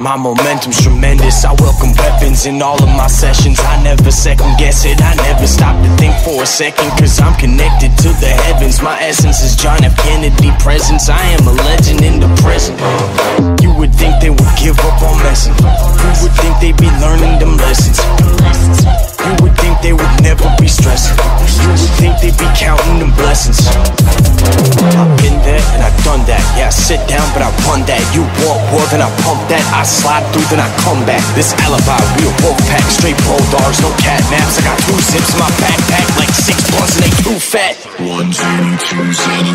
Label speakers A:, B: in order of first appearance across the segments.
A: My momentum's tremendous, I welcome weapons in all of my sessions. I never second guess it, I never stop to think for a second, cause I'm connected to the heavens. My essence is John F. Kennedy presence. I am a legend in the present. You would think they would give up on messing. You would think they'd be learning them lessons. You would think they would never be stressing. You would think they'd be counting them blessings. I've been there and I've done that. Yeah, I sit down but I run that. You walk well then I pump that. I slide through then I come back. This alibi, we a wolf pack. Straight bulldogs, no cat naps. I got 2 zips in my backpack, like 6 blunts and they too fat. 1, 2, 2,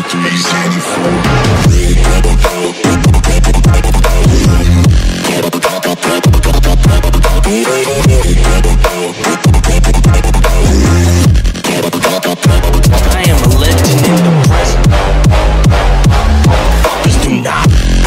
A: I am a legend in the present. Fuckers do not.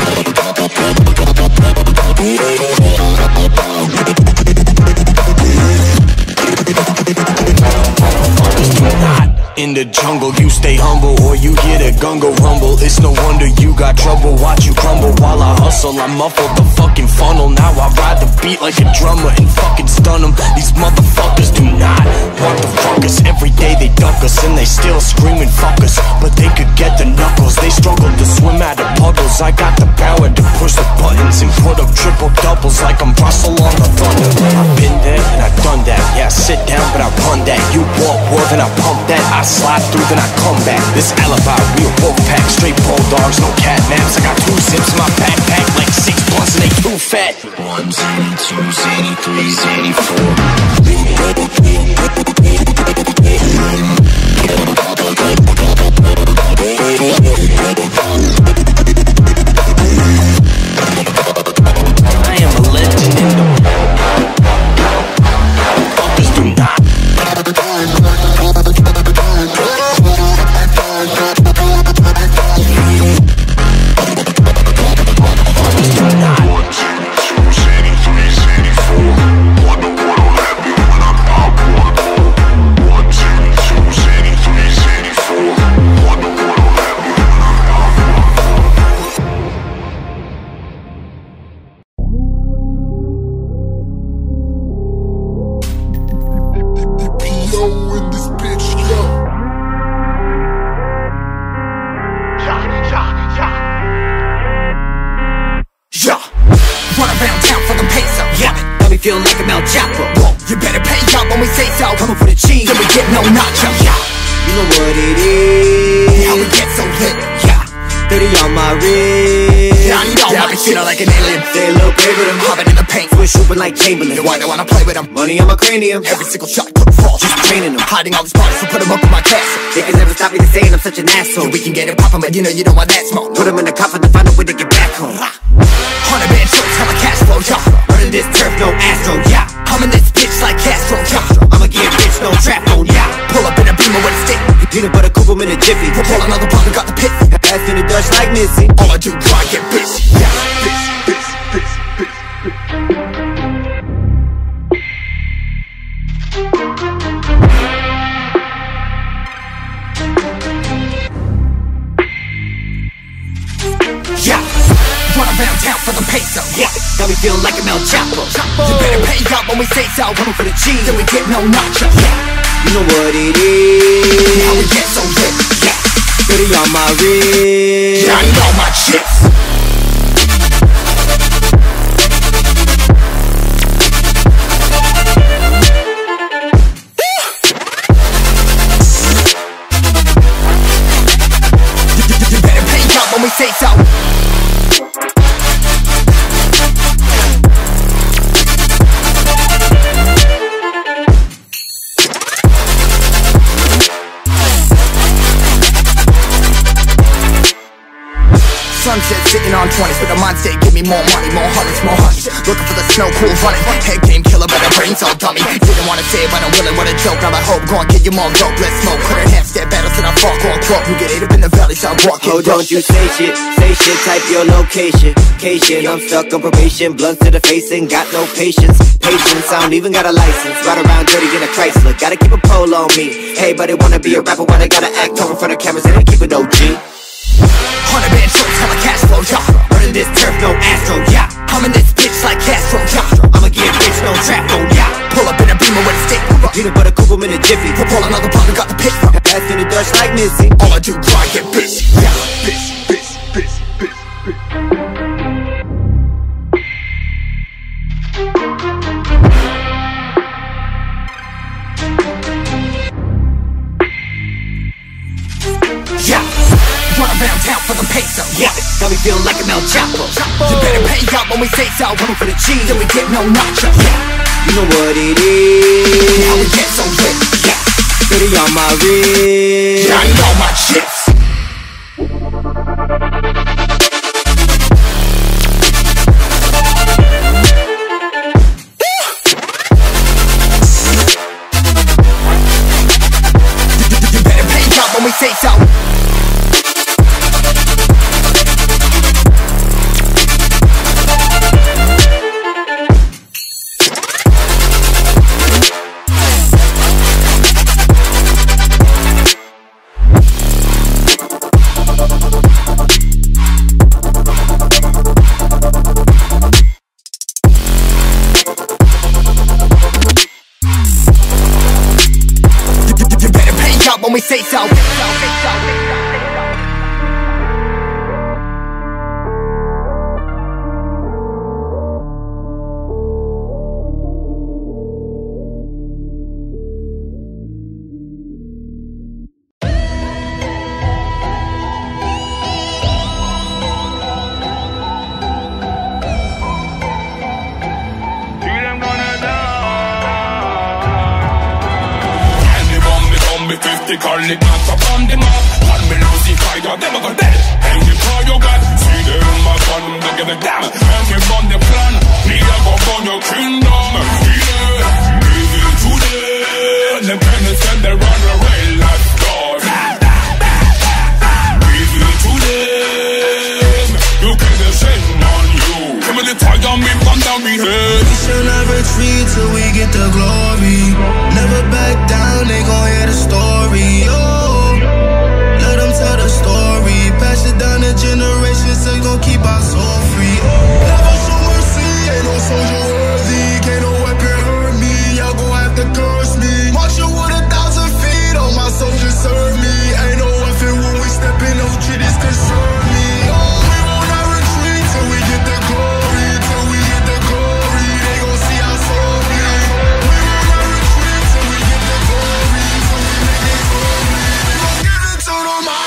A: Fuckers do not. In the jungle, you stay humble, or you hear the gungo rumble. It's no wonder you got trouble, watch you crumble. While I hustle, I muffle the fucking funnel. Now I ride the beat like a drummer and fucking stun them. These motherfuckers do not want the fuckers. Every day they duck us and they still screaming fuck us. But they could get the knuckles, they struggle to swim out of puddles. I got the power to push the buttons and put up triple doubles like I'm Russell on the Thunder. I've been there and I've done that. Yeah, I sit down but I run that. You walk well then I pump that. I slide through then I come back. This alibi, we a wolf pack. Straight bulldogs, no cat naps. I got 2 zips in my backpack, like 6 blunts and they too fat. 1, 2, 3, I am a legend in the fuckers do not.
B: Feel like I'm El Chapo. Whoa, you better pay up when we say so. Coming for the cheese, then we get no nacho. Yeah, you know what it is. How we get so lit. Yeah, 30 on my wrist. Yeah, you know I be feeling like an alien. They look great with them, hopping in the paint, switch hooping like Chamberlain. Why they wanna play with them? Money on my cranium. Every single shot could fall, just training them. Hiding all these bodies, so put them up in my castle. They can never stop me to saying I'm such an asshole. We can get it poppin', but you know want that smoke. Put them in the coffin to find a way to get back home. 100 band trips, hella cash flow, yeah. Running this turf, no Astro, yeah. I'm in this bitch like Castro, yeah. I'ma get rich, no trap, no, yeah. Pull up in a Beamer with a stick. Peanut butter, coupe 'em in a jiffy. Pull another block and got the pit. Ass in the Dutch like Missy. All I do, try get busy, yeah. Run around town for the peso, yeah. Now we feel like I'm El Chapo. You better pay up when we say so. Coming for the cheese, then we get no nacho. Yeah, you know what it is. How we get so lit, yeah. 30 on my wrist. Yeah, I know my chips. You better pay up when we say so. Sunset sitting on 20s, but the mind state give me more money, more hundreds, more hunts. Looking for the snow, cool running. Head game killer, but the brain's all dummy. Didn't wanna say it, but I'm willing, what a joke. Now I hope, go on, get you more dope, let's smoke. Current half-step battles, and I fuck on quote. You get ate up in the valley, so I walk in.
C: Oh, don't you say shit, type your location. I'm stuck on probation, blunts to the face and got no patience. I don't even got a license. Ride around dirty in a Chrysler, gotta keep a pole on me. Hey, but they wanna be a rapper, why they gotta act over in front of cameras and they keep it OG.
B: 100 band trips, hella cash flow, yeah. Running this turf, no Astro, yeah. I'm in this bitch like
C: in a jiffy. Pull another plug and got the pick. Fast in the dirt like Missy.
B: All I do, grind, get busy. Yeah, busy, busy, busy, busy, busy. Yeah, run around town for the peso.
C: Yeah, got me feeling like I'm El Chapo.
B: You better pay up when we say so.
C: Coming for the cheese,
B: Then we get no nacho.
C: yeah, you know what it is.
B: How we get so lit.
C: Yeah, 30 on my wrist.
B: Yeah, I know my chips. You better pay up when we say so. When we say so.
D: Call it not up on the map. Call me Lucy Fire, them a go dead. And you call your God, see them in my gun, they give a damn. And we run the plan, me a go on your kingdom. Yeah, give it to them. Them pennies and they run away like God. Give it to them. You can descend on you. Give me the fire, me run down me head.
E: We shall not retreat till we get the glory. Never back down, they gon' hear the story. Oh, let them tell the story. Pass it down the generations, so gon' keep our soul free. Oh, never show mercy, ain't no soldier worthy. Can't no weapon hurt me, y'all gon' have to curse me. Marching with 1,000 feet, all my soldiers serve me. Ain't no weapon when we step in, no treaties concern me. Oh, we will not retreat till we get the glory. Till we get the glory, they gon' see our soul bleed. We will not retreat till we get the glory. Till we make it glory, they gon' give it to them all.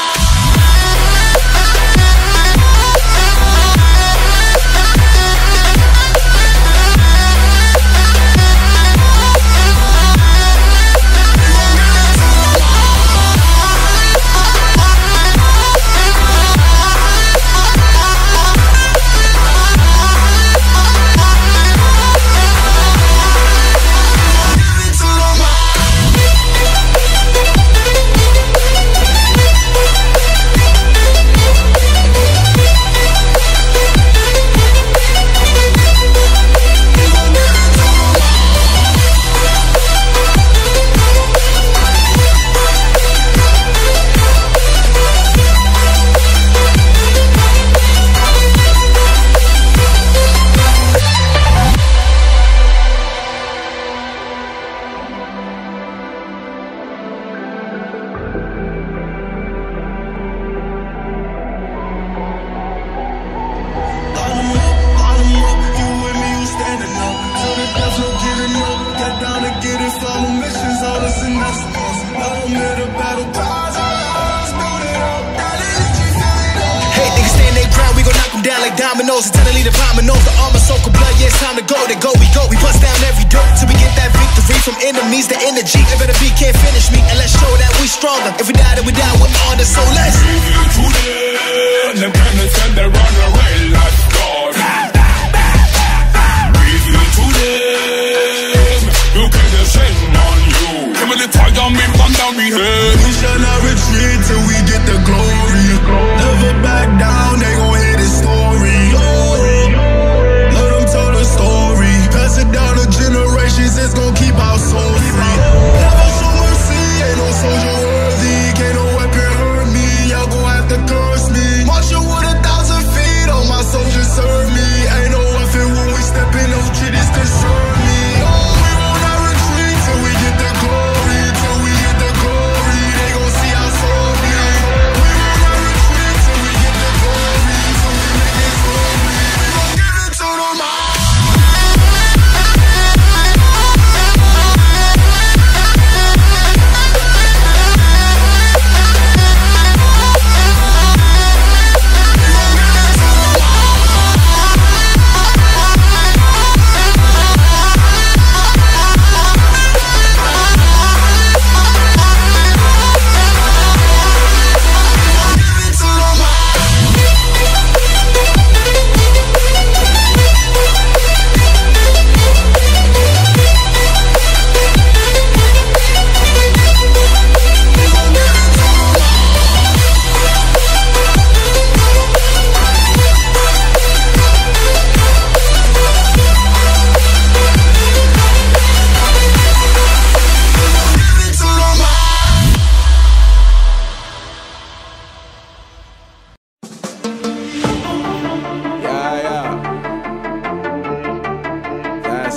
E: Dominoes, eternally the dominoes, the armor soaking blood, yeah, it's time to go, they go, we bust down every door, till we get that victory, from enemies to energy, they better be, can't finish me, and let's show that we stronger, if we die, then we die with honor, so let's
D: give you to them, them pennies and they run away like God. Give you to them, you can descend on you, give me the fire, me run down me head.
E: We shall not retreat till we get the glory, never back down, they gon' hear the story. Let them tell the story. Pass it down the generations, it's gon' keep our soul free. Never show mercy, ain't no soldier worthy. Can't no weapon hurt me, y'all gon' have to curse me. Marching with 1,000 feet, all my soldiers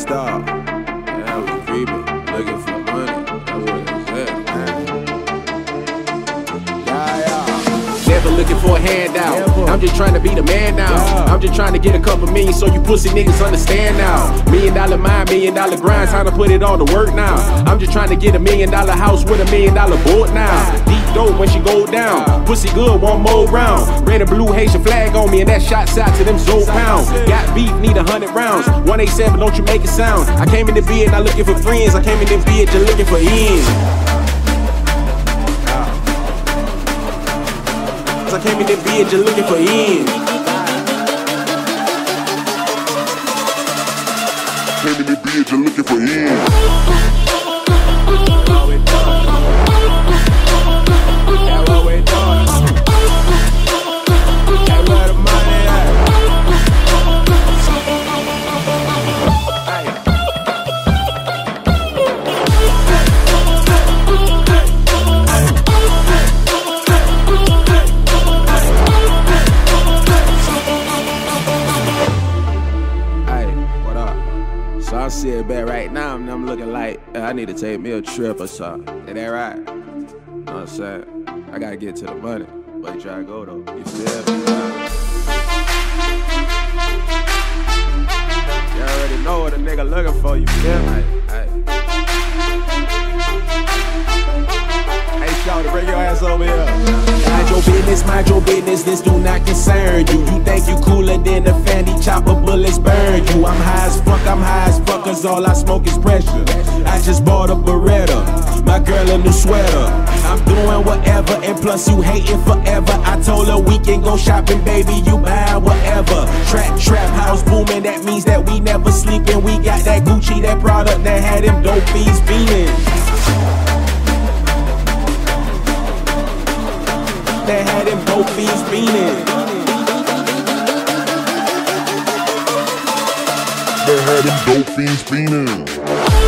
F: dog. Yeah, I was creeping, looking for money. That's what it said, man.
G: Never looking for a handout. I'm just trying to be the man now. I'm just trying to get a couple million so you pussy niggas understand now. $1 million mind, $1 million grind, time to put it all to work now. I'm just trying to get $1 million house with $1 million board now. Deep dope when she go down. Pussy good, one more round. Red and blue Haitian flag on me and that shot's out to them Zoe pounds. Got beef, need 100 rounds. 187, don't you make it sound. I came in the bed not looking for friends. I came in the bed just looking for ends. I came in that bitch just looking for ends.
H: Came in that bitch just looking for ends.
F: Sit back right now, I'm looking like I need to take me a trip or something. Is that right? You know what I'm saying? I gotta get to the money. But you try to go though. You feel me? You already know what a nigga looking for, you feel me? Hey, shawty, bring your ass over here. Mind your business, this do not concern you. You think you cooler than the Fanny chopper bullets burn you. I'm high as fuck, cause all I smoke is pressure. I just bought a Beretta, my girl a new sweater. I'm doing whatever, and plus you hating forever. I told her we can go shopping, baby, you buy whatever. Trap house booming, that means that we never sleeping. We got that Gucci, that product that had them dope fiends feeling. That had them dope fiends feeling.
H: That had them dope fiends feeling.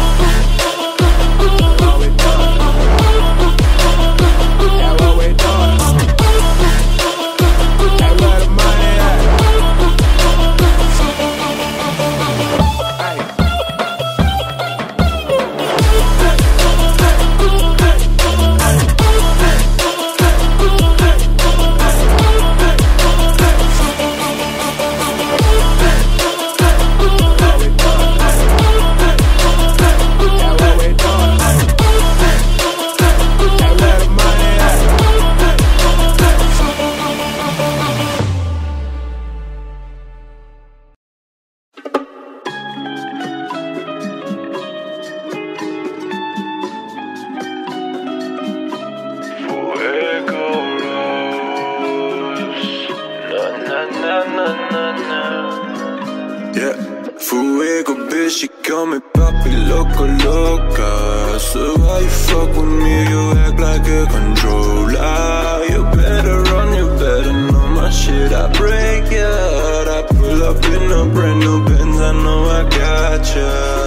I: Yeah, fuego, bitch, she call me papi loco, loca. So why you fuck with me, you act like a controller. You better run, you better know my shit. I break your heart, I pull up in a brand new Benz, I know I gotcha.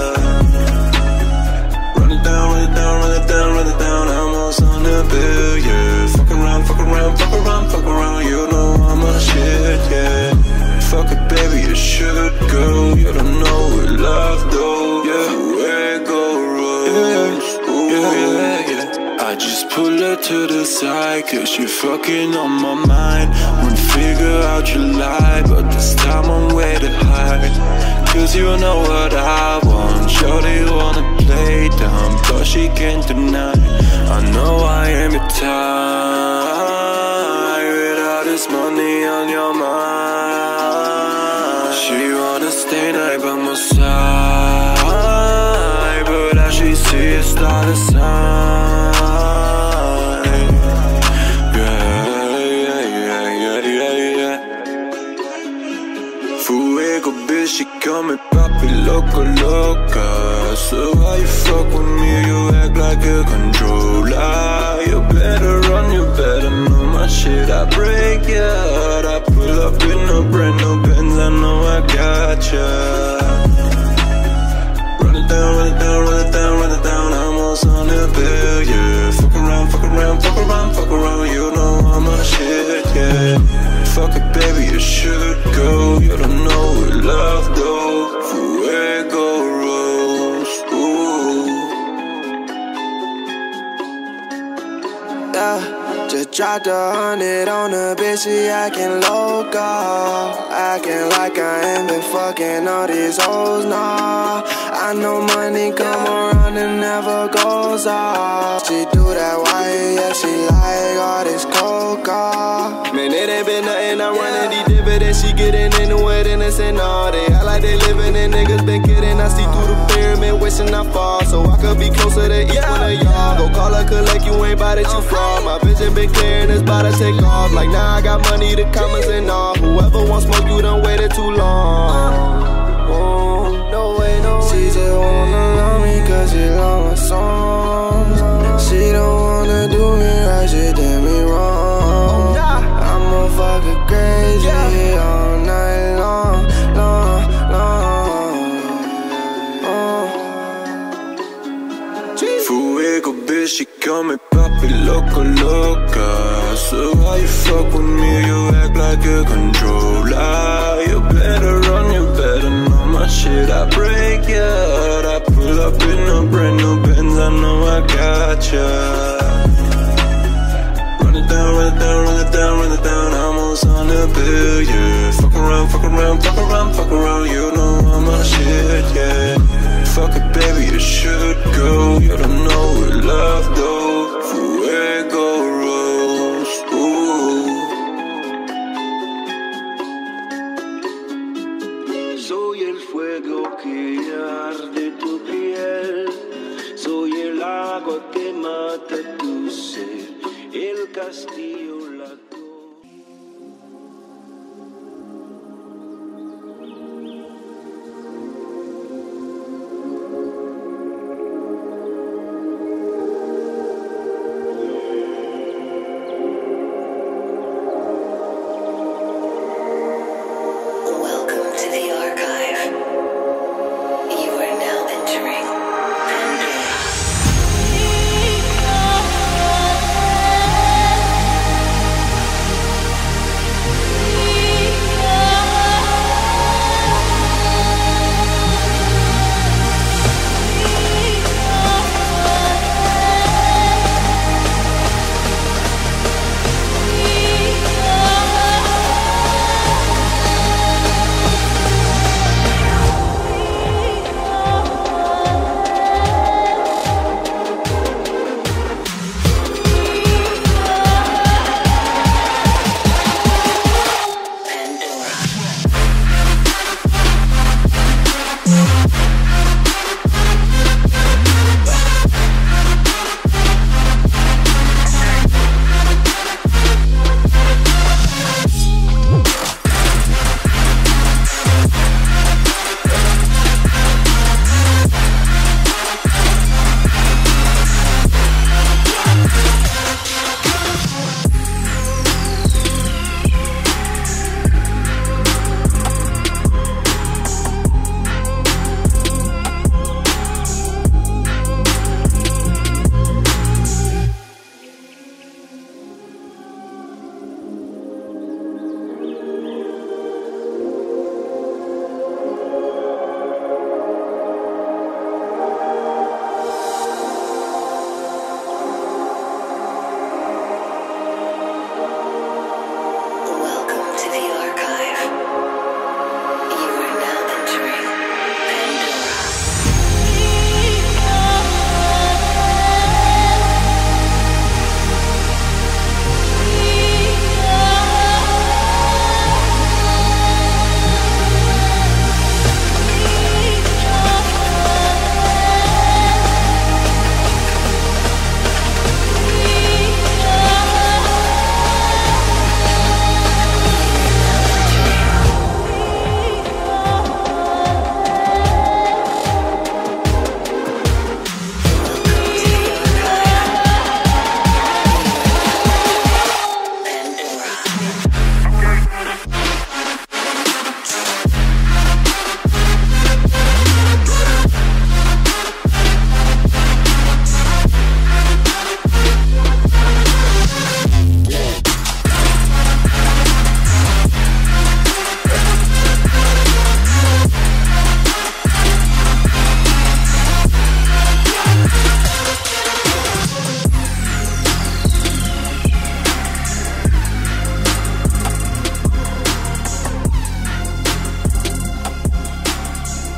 I: Run it down, run it down, run it down, run it down, I'm almost on the bill, yeah. Fuck around, fuck around, fuck around, fuck around, you know I'm a shit, yeah. Fuck it, baby, you should go. You don't know what love though. Yeah, fuego rose. Yeah. I just pull her to the side, cause you fucking on my mind. Won't figure out your lie, but this time I'm way to hide. Cause you know what I want. Shorty wanna play dumb, but she can't deny. I know I am your type. With all this money on your mind, she wanna stay night by my side, but as she sees a star to sign. Yeah. Fuego, bitch, she call me papi loco, loca. So why you fuck with me, you act like a controller. You better run, you better know my shit. I break your heart, I pull up in a brand new Benz, I know I gotcha. Run it down, run it down, run it down, run it down, I'm almost on the bill, yeah. Fuck around, fuck around, fuck around, fuck around, you know I'm a shit, yeah. Fuck it, baby, you should go. You don't know what love though. Fuego road.
E: got the 100 on the bitch, she acting local. Acting like I ain't been fucking all these hoes, nah. I know money come around and never goes off. She do that white, yeah, she like all this coca. Man, it ain't been nothing, I'm running these dividends. She getting into it, innocent all day. I like they living and niggas been kidding. I see through the pyramid, wishing I fall, so I could be closer to each one of y'all. Go call her, collect, you ain't bout it, you fraud. My vision been clear and it's bout to take off. Like now I got money, the comments and all. Whoever wants smoke, you done waited too long. No way, no way. She just wanna love me cause she love my songs. She don't wanna do me right, she did me wrong. I'ma fuck her crazy all night long,
I: Fuego, bitch, she call me papi loco, loca. So why you fuck with me, you act like a controller. You better run, you better know my shit. I break ya, I pull up in a brand new Benz, I know I got ya. Run it down, run it down, run it down, run it down, I'm almost on the bill, yeah. Fuck around, fuck around, fuck around, fuck around, you know I'm on shit, yeah. Fuck it, baby, you should go. You don't know what love, though. Fuego rose, ooh.
J: Soy el fuego que arde tu piel. Soy el agua que mata tu sed. El castillo, la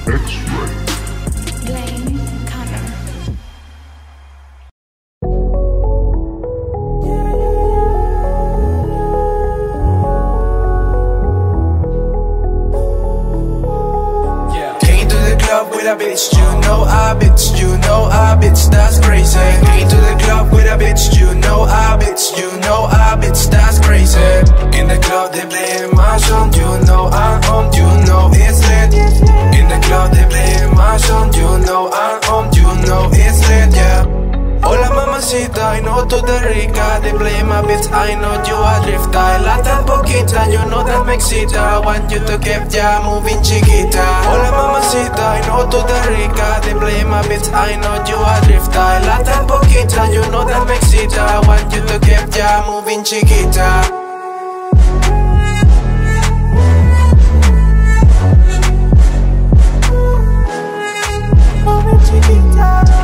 H: X-Ray.
K: Blaine Connor.
L: Came to the club with a bitch, you know I bitch, you know I bitch, that's crazy. Came to the club with a bitch, you know I bitch, you know I bitch, that's crazy. In the club they play my song, you know I'm on, you know it's lit. In the club they play my song, you know I'm on, you know it's lit, yeah. Hola mamacita, I know tú de rica. They play my bitch, I know you a drift. I la tan poquita, you know that me excita. I want you to keep ya moving chiquita. Hola mamacita, I know tú de rica. They play my bitch, I know you a drift. I la tan poquita, you know that me excita. I want you to keep ya moving chiquita. Moving chiquita.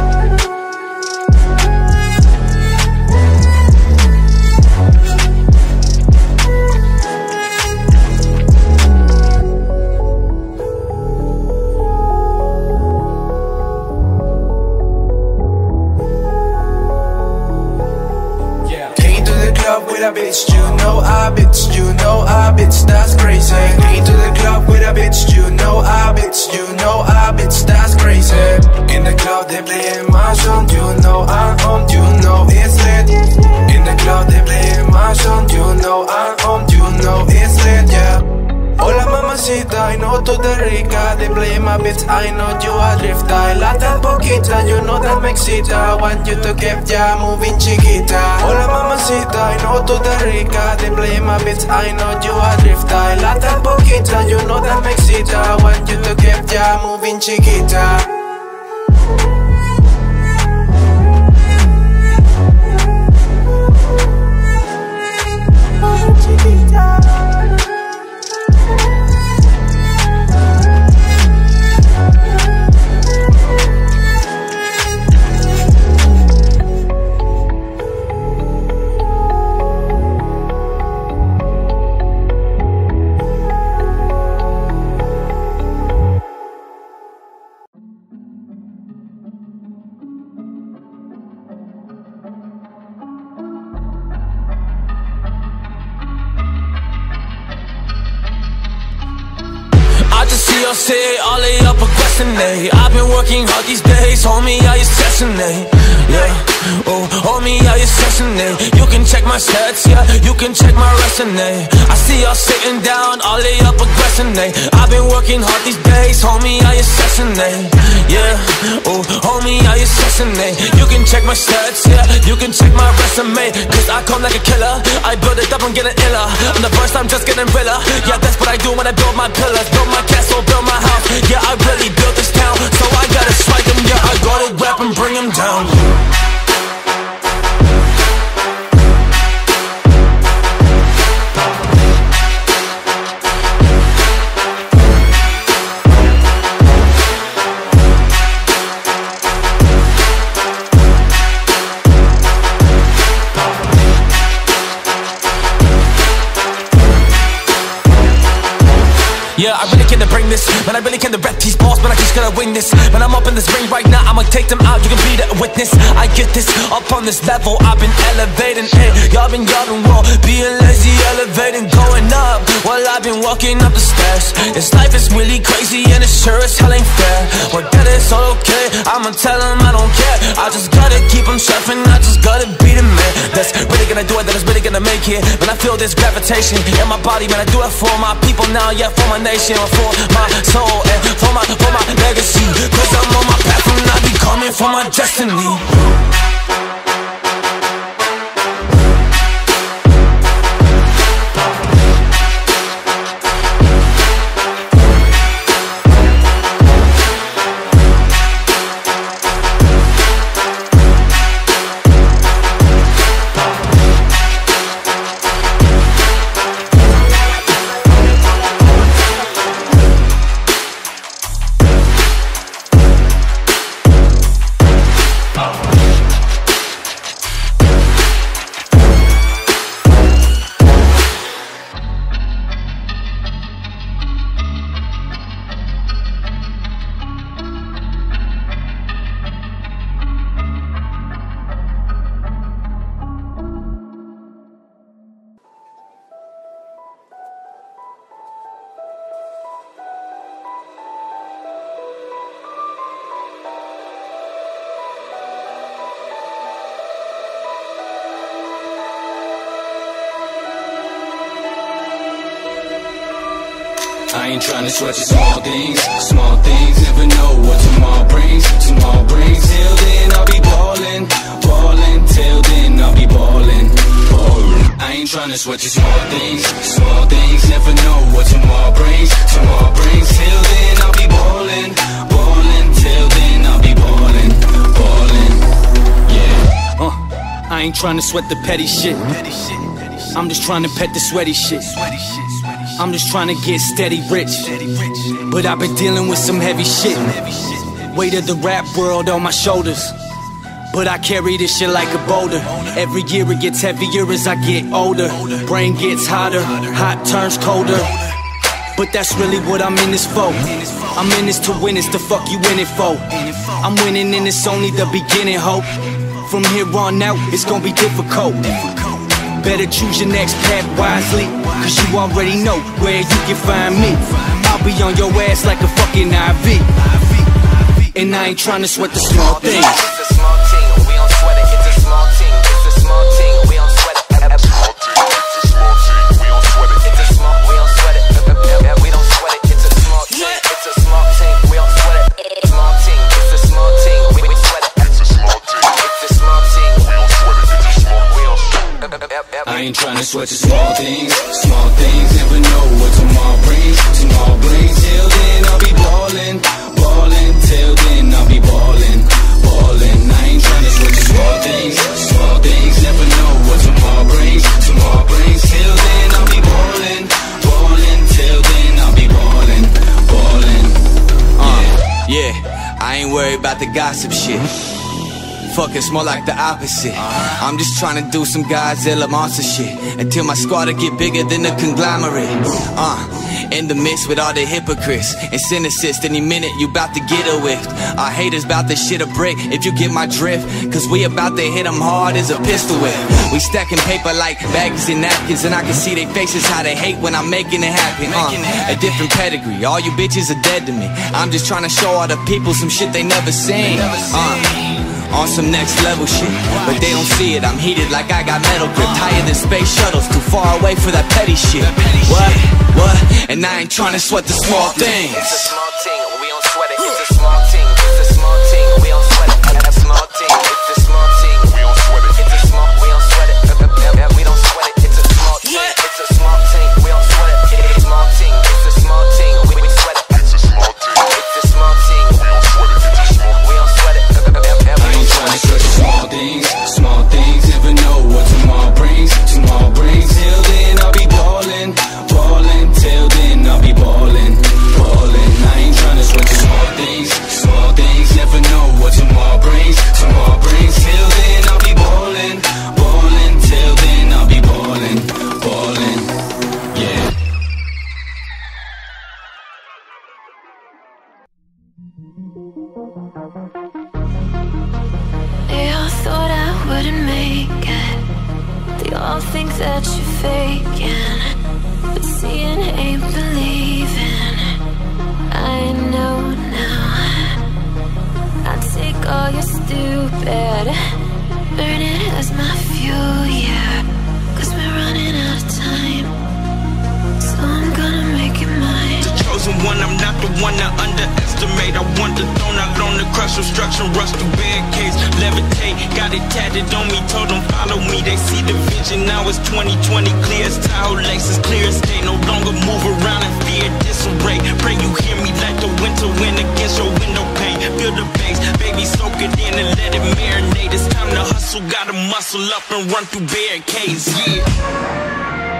L: With a bitch, you know I bitch, you know I bitch, that's crazy. Came to the club with a bitch, you know I bitch, you know I bitch, that's crazy. In the club they play my song, you know I'm on, you know it's lit. In the club they play my song, you know I'm on, you know it's lit, yeah. Hola mamacita, I know tú de rica. They play my bitch, I know you a drift. I la tan poquita, you know that me excita. I want you to keep ya moving chiquita. Hola mamacita, I know tú de rica. They play my bitch, I know you a drift. I la tan poquita, you know that me excita. I want you to keep ya moving chiquita.
A: Say all of your progressing, I've been working hard these days, homie, how you stressing, yeah. Oh, homie, how you stressing, you can check my stats, yeah, you can check my resume. I see y'all sitting down, all of your progressing, I've been working hard these days, homie, how you stressing, yeah. Oh, homie, how you stressing, you can check my stats, yeah, you can check my resume. Cause I come like a killer, I build it up and get it iller. I'm the first, I'm just getting realer, yeah, that's what I do when I build my pillars. Build my castle, build my house, yeah, I really built this town. So I gotta strike them, yeah, I gotta rap and bring them down. Yeah, I really came to bring this, man, I really came to rep these balls, but I just gotta win this. Man, I'm up in this ring right now, I'ma take them out, you can be the witness. I get this, up on this level, I've been elevating, hey. Y'all been wrong, being lazy, elevating, going up, while I've been walking up the stairs. This life is really crazy and it sure as hell ain't fair. But that is all okay, I'ma tell them I don't care. I just gotta keep them surfing, I just gotta be the man that's really gonna do it, that is really gonna make it. Man, I feel this gravitation in my body, man, I do it for my people now, yeah, for my nation, for my soul and for my legacy. Cause I'm on my path and I be coming for my destiny. ain't tryna sweat the small things. Small things, never know what tomorrow brings. Tomorrow brings, till then I'll be ballin', ballin'. Till then I'll be ballin', ballin'. I ain't tryna sweat the small things. Small things, never know what tomorrow brings. Tomorrow brings, till then I'll be ballin', ballin'. Till then I'll be ballin', ballin'. Yeah. I ain't tryna sweat the petty shit. I'm just tryna pet the sweaty shit. I'm just tryna get steady rich. But I've been dealing with some heavy shit. Weight of the rap world on my shoulders. But I carry this shit like a boulder. Every year it gets heavier as I get older. Brain gets hotter, hot turns colder. But that's really what I'm in this for. I'm in this to win, it's the fuck you in it for. I'm winning and it's only the beginning, hope. From here on out, it's gonna be difficult. Better choose your next path wisely, cause you already know where you can find me. I'll be on your ass like a fucking IV. And I ain't tryna sweat the small things.
L: It's a small thing, we don't sweat it. It's a small thing, it's a small thing, we don't sweat it. It's a small thing, it's a small thing, we don't sweat it. It's a small, we don't sweat it. We don't sweat it. It's a small thing, it's a small thing, we don't sweat it. Small thing, it's a small thing, we sweat it. It's a small thing, it's a small thing, we don't sweat it. It's a small, we don't sweat it.
A: I ain't tryna sweat the small things. Small things, never know what tomorrow brings. Tomorrow brings, till then I'll be ballin', ballin'. Till then I'll be ballin', ballin'. I ain't tryna sweat the small things. Small things, never know what tomorrow brings. Tomorrow brings, till then I'll be ballin', ballin'. Till then I'll be ballin', ballin'. Yeah, I ain't worried about the gossip shit. Fuck, it's more like the opposite. I'm just trying to do some Godzilla monster shit until my squad'll get bigger than a conglomerate. In the midst with all the hypocrites and cynicists, any minute you bout to get a whiff. Our haters bout this shit a brick, if you get my drift. Cause we about to hit them hard as a pistol whip. We stacking paper like bags and napkins, and I can see they faces how they hate when I'm making it happen. A different pedigree, all you bitches are dead to me. I'm just trying to show all the people some shit they never seen. On some next level shit, but they don't see it. I'm heated like I got metal grip. Higher than space shuttles, too far away for that petty shit. What? And I ain't trying to sweat the small things.
L: It's a small thing, we don't sweat it. It's a small thing, it's a small thing, we don't sweat it. It's a small thing, it's a small thing, we don't sweat it. It's a small, we don't sweat it. We don't sweat it. It's a small thing, it's a small thing, we don't sweat it. It's a small thing, it's a small thing, we sweat it. It's a small thing, it's a small thing, we don't sweat it. It's a small, we don't sweat it.
A: I ain't tryna sweat the small things. Small things, never know what tomorrow brings. Tomorrow brings, till then I'll be ballin', ballin'. Till then I'll be ballin', ballin'. I ain't tryna sweat the small things. Small things, never know what tomorrow brings. Tomorrow brings, till then I'll be ballin', ballin'. Till then I'll be ballin', ballin'. Yeah.
K: They all thought I wouldn't make it. They all think that you're faking, but seeing ain't believing. I know now. I take all your stupid, burn it as my fuel, yeah. Cause we're running out of time, so I'm gonna make it mine.
M: The chosen one, I'm not the one to underestimate. I want the throne, I learned to crush obstruction, rush through barricades, levitate. Got it tatted on me, told them follow me. They see the vision, now it's 2020, clear as Tahoe Lexus, clear as day. No longer move around in fear, disarray. Pray you hear me like the winter wind against your window pane. Feel the bass, baby, soak it in and let it marinate. It's time to hustle, gotta muscle up and run through barricades, yeah.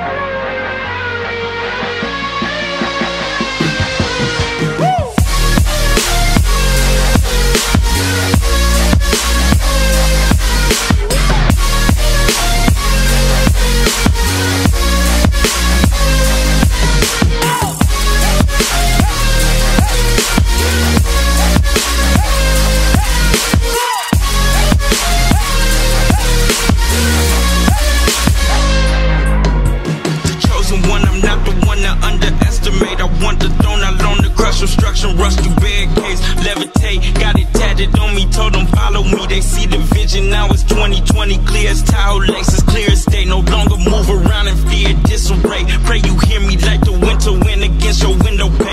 M: Obstruction, rush through barricades, levitate. Got it tatted on me, told them follow me. They see the vision, now it's 2020, clear as Tahoe Lexus, clear as day. No longer move around in fear, disarray. Pray you hear me like the winter wind against your window pane.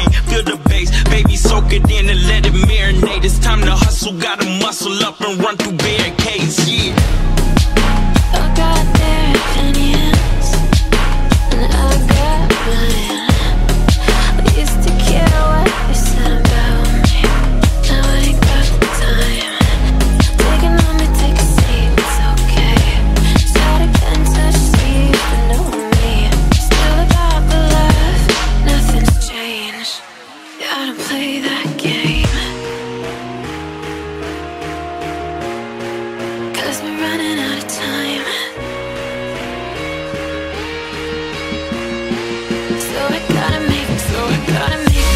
M: soak it in and let it marinate. It's time to hustle, gotta muscle up and run through barricades, yeah.
K: I got their opinions, and I got mine. I used to care what they said about me. Now I ain't got the time. Take it on me, take a seat, it's okay. Start again, touch sleep, but know me. Still about the love, nothing's changed. Gotta play that game, 'cause we're running out of time. So I gotta make it, so I gotta make it.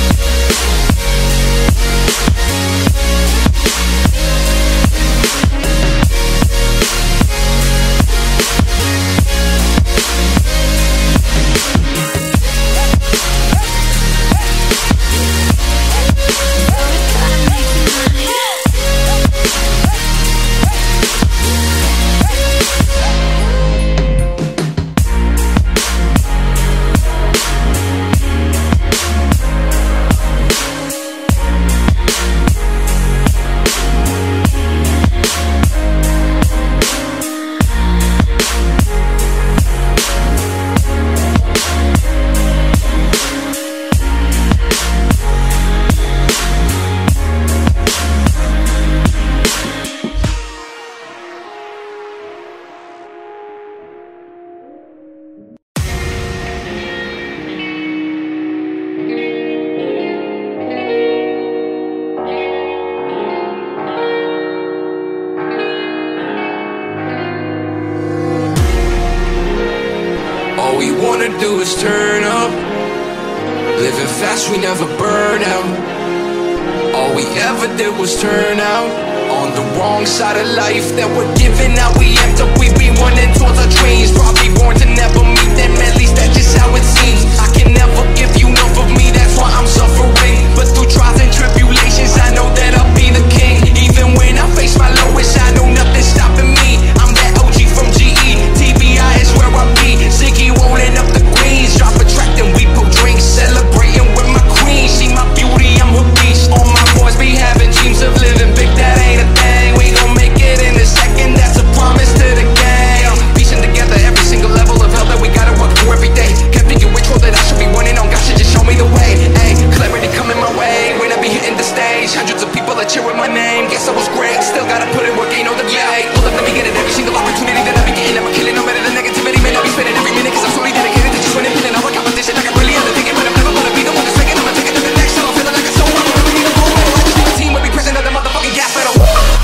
L: All we wanna do is turn up. Living fast, we never burn out. All we ever did was turn out on the wrong side of life that we're giving out. We act up, we be running towards our dreams. Probably born to never meet them, at least that's just how it seems. I can never give you enough of me, that's why I'm suffering. But through trials and tribulations, I know that I'll be the king. Even when I face my lowest, I know nothing's stopping me. I'm that OG from GE, TBI is where I be. Ziggy rolling up the greens, drop a track, then we pour drinks. Celebrating with my queen, she my beauty, I'm her beast. All my boys be having dreams of living big, that ain't a thing. We gon' make it in a second, that's a promise to the gang. Piecing together every single level of hell that we gotta work through every day. Can't figure which road that I should be running on, God should just show me the way. Ay, clarity coming my way when I be hitting the stage. Hundreds of people are cheering my name, guess I was great. Still gotta put in work, ain't no delay. Hold up, let me get it, every single opportunity that I be getting, I'ma kill it, no matter the negativity. Man, I be spending every minute, 'cause I'm solely dedicated to just winning, pinning all the competition. Like I'm really undertaking, but I'm never gonna be the one that's faking. I'ma take it to the next level, feeling like it's so wrong. We need a goal, I just need a team, we'll be pressing at the motherfucking gas pedal.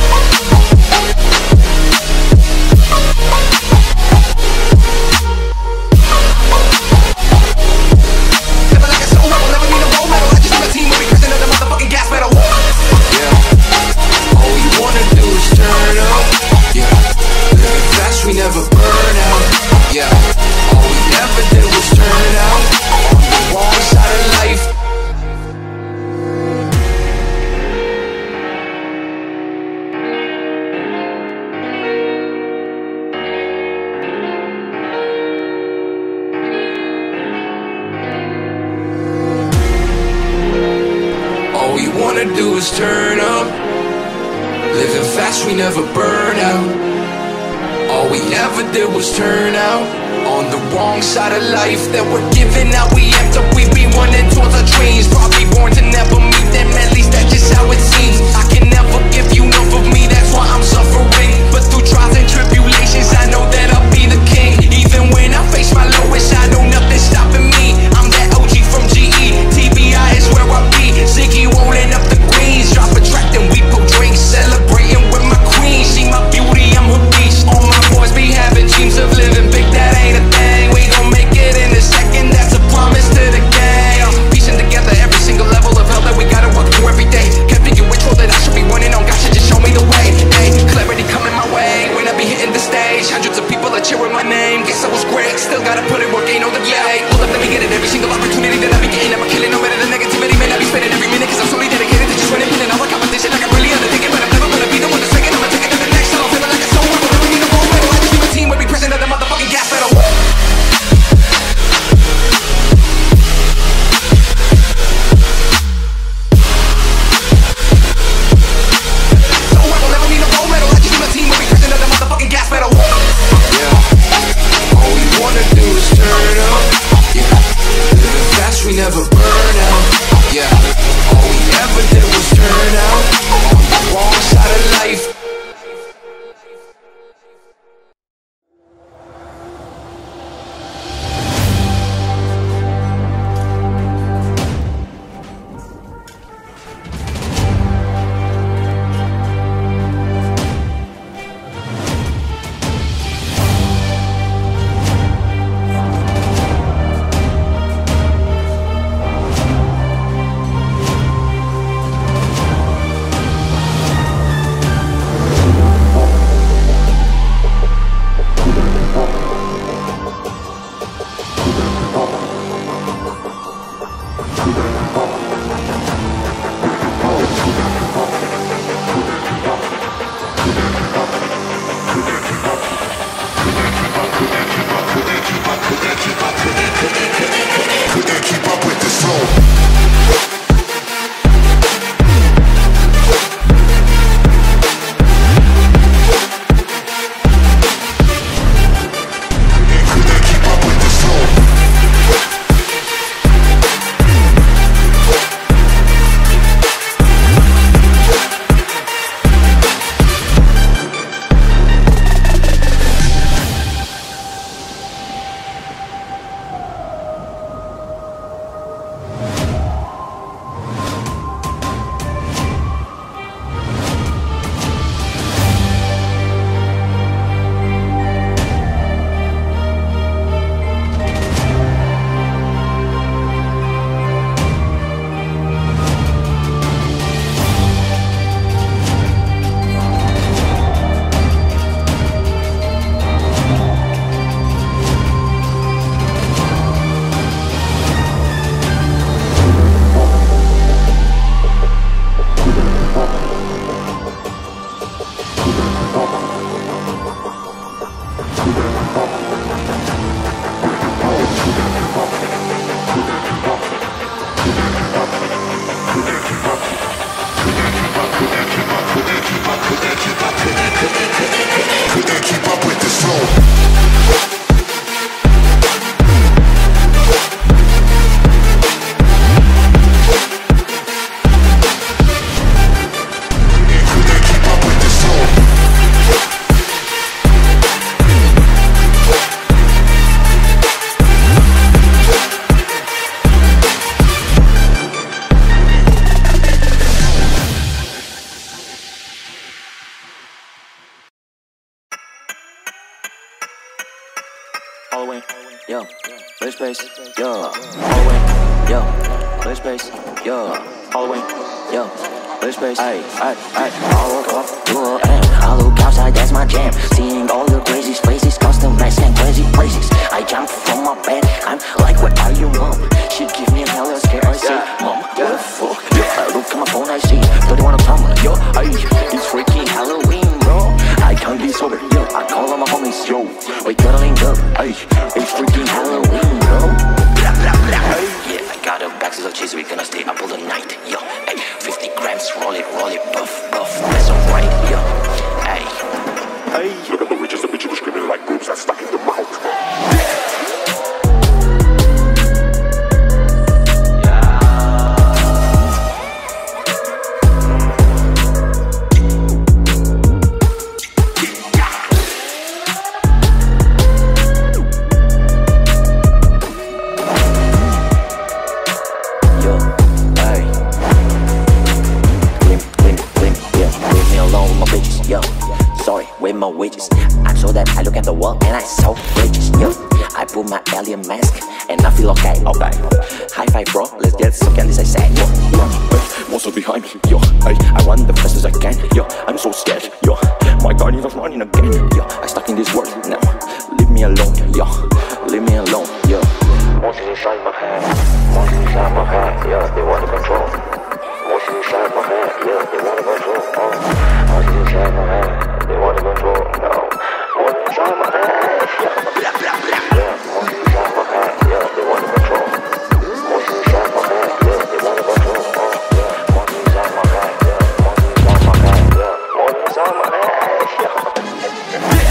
L: We never burn out, yeah. All we ever did was turn out on the wrong side of life. All we wanna do is turn up. Living fast, we never burn out. All we ever did was turn out on the wrong side of life that we're giving out. We act up, we be running towards our dreams. Probably born to never meet them, at least that's just how it seems. I can never give you enough of me, that's why I'm suffering. But through trials and tribulations, I know that I'll be the king. Even when I face my lowest, I know nothing's stopping me. I'm that OG from GE, TBI is where I be. Ziggy rolling up the greens, drop a track, then we pour drinks. Celebrating with my queen, she my beauty, I'm her beast. All my boys be having dreams of living big, that ain't a thing. We gon' make it in a second, that's a promise to the gang. Piecing together every single level of hell that we gotta
N: yo, clear space, yo, all the way, yo, clear space, yo, all the way, yo, clear space, ay, all up, I look outside, that's my jam, seeing all the crazy spaces, custom mess and crazy places, I jump from my bed, I'm like, what are you, mom? She give me a hell of a scare, I say, mom, what the fuck, yo, I look at my phone, I see, 31 October, yo, ay, it's freaking Halloween, bro, I can't be sober, yo, I call all my homies, yo, we gotta link up, ay, it's freaking Halloween, bro, blah, blah, blah, yeah, I got a box of cheese, we gonna stay up all the night, yo, ay, 50 grams, roll it, puff, that's alright, yo, ay,
H: look at the witches screaming like groups are stuck in the mouth.
N: My wages, I'm so that I look at the wall and I saw bridges, yo. I put my alien mask and I feel okay, okay. High five, bro, let's get some candies, I said, yo. Monsters behind me, yo. I run the fast as I can, yo. I'm so scared, yo. My guardians are running again, yo. I stuck in this world now. Leave me alone, yo. Leave me alone, yo. Monsters inside my head, monsters inside my head, yeah. They want to control. Monsters inside my head, yeah. They want to control. Monsters inside my head. They want to control, no. More inside my head, yeah. Blah, blah, blah. Yeah, more inside my head, yeah. They want to control. More inside my head, yeah. They want to control. Yeah, more inside my head, yeah. More inside my head, yeah. More inside my head, yeah.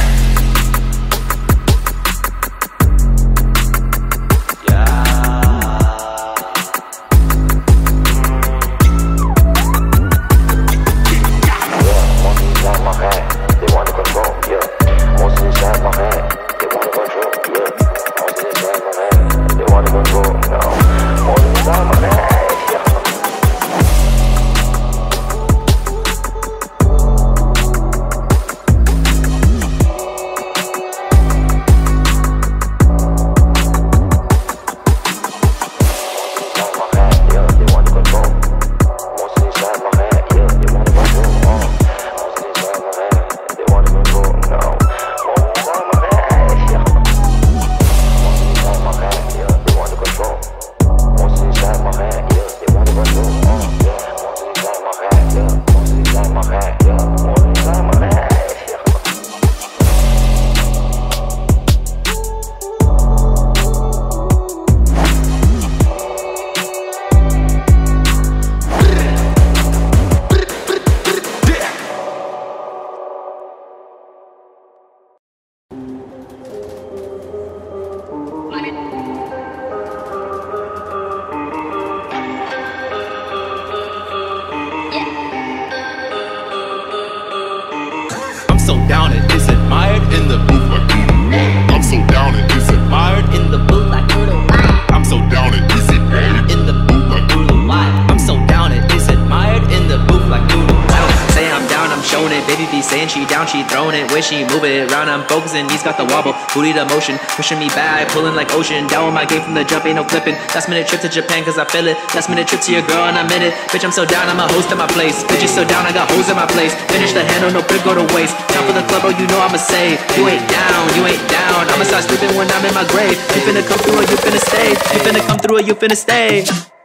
O: so down it is admired in the booth like I'm so down it is admired in the booth like I'm so down it is admired in the booth like I'm so down it is admired in the booth like I don't say I'm down, I'm showing it. Baby be saying she down, she throwing it. When she move it around, I'm focusing. Knees got the wobble, booty the motion, pushing me back, pulling like ocean. Down with my game from the jump, ain't no clipping. Last minute trip to Japan cause I feel it. Last minute trip to your girl and I'm in it. Bitch, I'm so down, I'm a host at my place. Bitches so down, I got hoes at my place. Finish the handle, no brick go to waste. Top of the club, oh you know I'ma say you ain't down, you ain't down. I'ma start sleeping when I'm in my grave. You finna come through or you finna stay. You finna come through or you finna stay.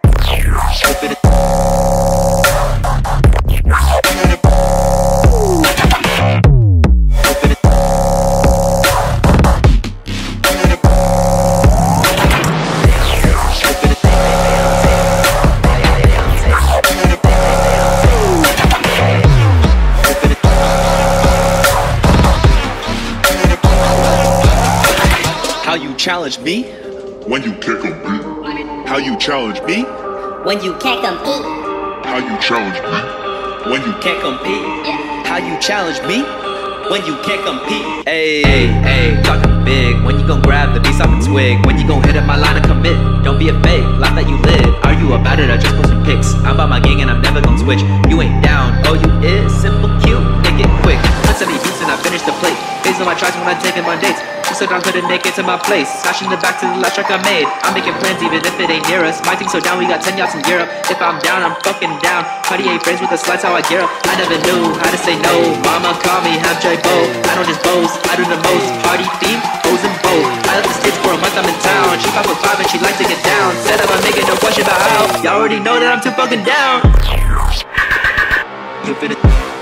O: You finna challenge me
H: when you can't compete. How you challenge me
P: when you can't compete.
H: How you challenge me when you
O: can't compete. How you challenge me when you can't compete. Hey, talking big. When you gon' grab the beast off the twig? When you gon' hit up my line and commit? Don't be a fake, life that you live. Are you about it or just posting pics? I'm about my gang and I'm never gon' switch. You ain't down, oh you is simple, cute, make it quick. Let's have me beats and I
Q: I finish the plate. Based on my tracks when I take in my dates. She so down, couldn't make it to my place. Smashing the back to the last track I made. I'm making plans even if it ain't near us. My thing's so down, we got 10 yachts in Europe. If I'm down, I'm fucking down. Cartier frames with the slides, how I gear up. I never knew how to say no. Mama call me Ham J Bo. I don't just boast, I do the most. Party theme, hoes and bow. I left the States for a month, I'm in town. She 5'5" and she like to get down. Said I'm making no question about how. Y'all already know that I'm too fucking down. You finna.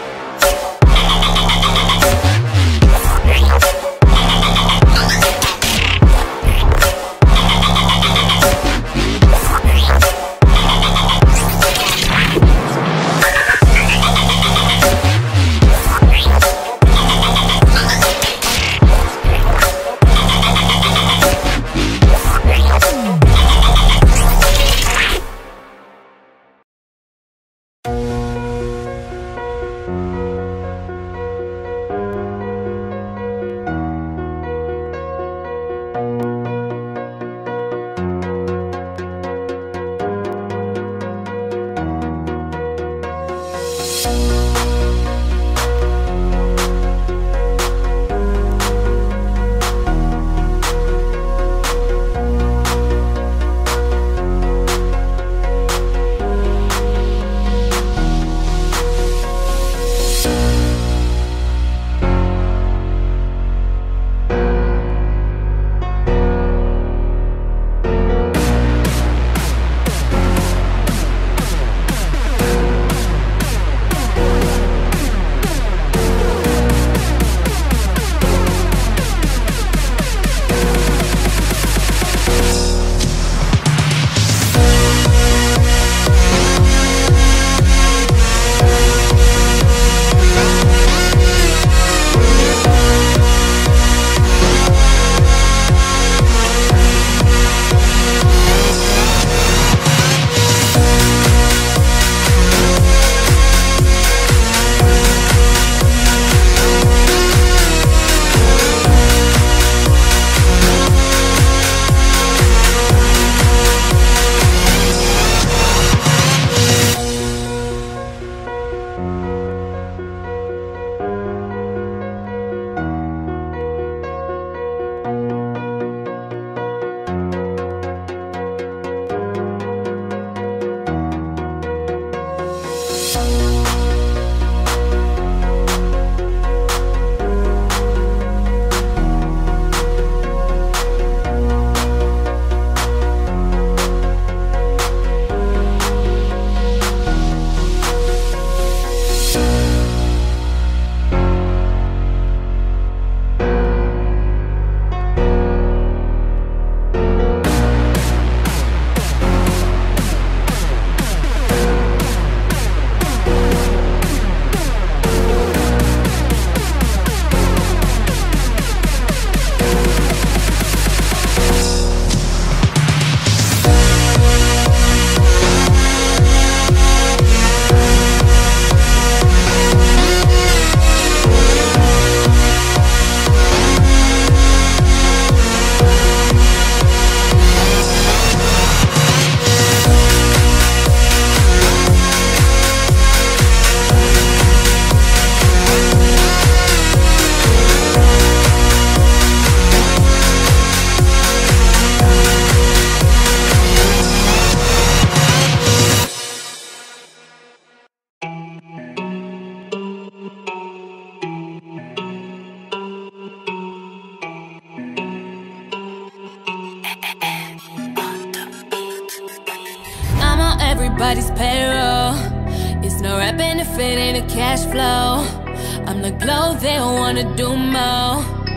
R: everybody's payroll. It's no rapping if it ain't a cash flow. I'm like blow, they don't wanna do more.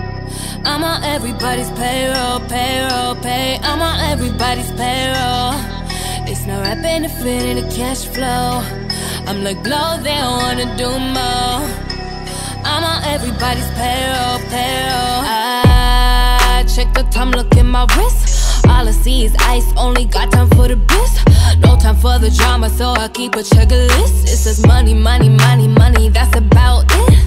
R: I'm on everybody's payroll, payroll, pay. I'm on everybody's payroll. It's no rapping if it ain't a cash flow. I'm like blow, they don't wanna do more. I'm on everybody's payroll, payroll. I check the time, look at my wrist. All I see is ice, only got time for the biz. No time for the drama, so I keep a checklist. It says money, money, money, money, that's about it.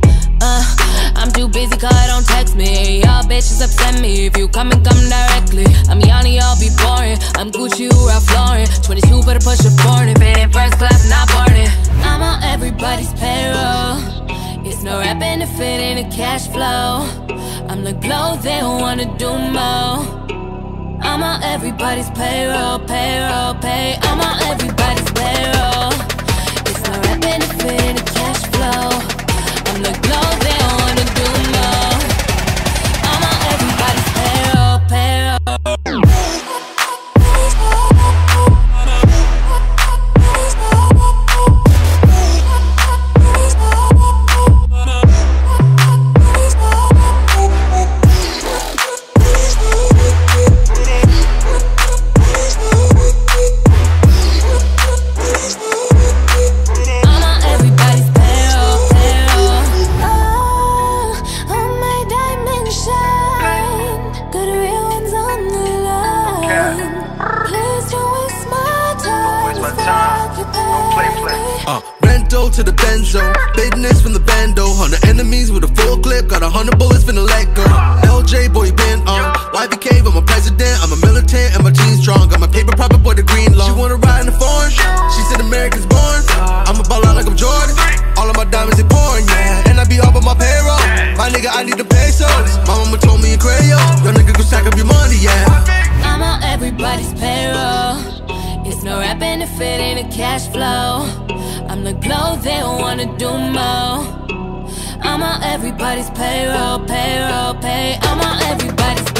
R: I'm too busy, cause don't text me. Y'all bitches upset me. If you come and come directly, I'm Yanni, I'll be boring. I'm Gucci, you Ralph Lauren. 22, better push it foreign. If it ain't first class, not boarding. I'm on everybody's payroll. It's no rapping if it ain't a cash flow. I'm the glow, they don't wanna do more. I'm on everybody's payroll, payroll, pay. I'm on everybody's payroll. It's no rapping if it ain't a cash flow. I'm the glow, they don't wanna do more. I'm on everybody's payroll, payroll.
E: Rento to the benzo, business from the bando. 100 enemies with a full clip, got 100 bullets finna let go. LJ, boy, you been on. YBK, I'm a president, I'm a militant, and my team's strong. Got my paper proper, boy, the green lawn. She wanna ride in the foreign, she said Americans born. I'm a baller like I'm Jordan, all of my diamonds they pouring, yeah. And I be off of my payroll, my nigga, I need the pesos. My mama told me in Crayon, your nigga go stack up your money, yeah.
R: I'm on everybody's payroll. It's no rapping if it ain't a cash flow. I'm the glow, they don't wanna do more. I'm on everybody's payroll, payroll, pay. I'm on everybody's